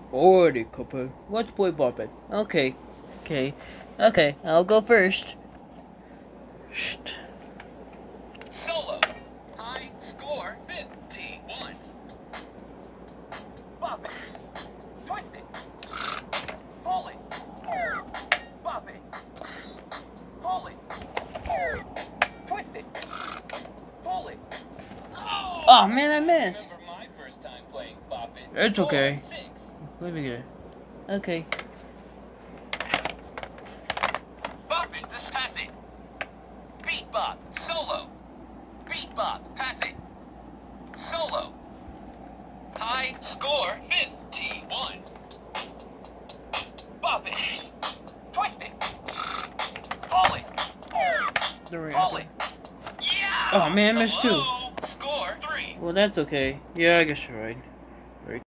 Alrighty, cuphead. Let's play bop it. Okay. Okay, I'll go first. Solo. High score 51. Bop it. Twist it. Pull it. Bop it. Pull it. Twist it. Pull it. Oh man, I missed. Remember my first time playing Bop It. It's okay. Score 6. Let me get it. Okay. Bop it, just pass it. Beat bop, solo. Beat bop, pass it. Solo. High score 51. Bop it. Twist it. Pull it. Pull it. Yeah! Oh man, I missed too. Hello. Score 3. Well, that's okay. Yeah, I guess you're right.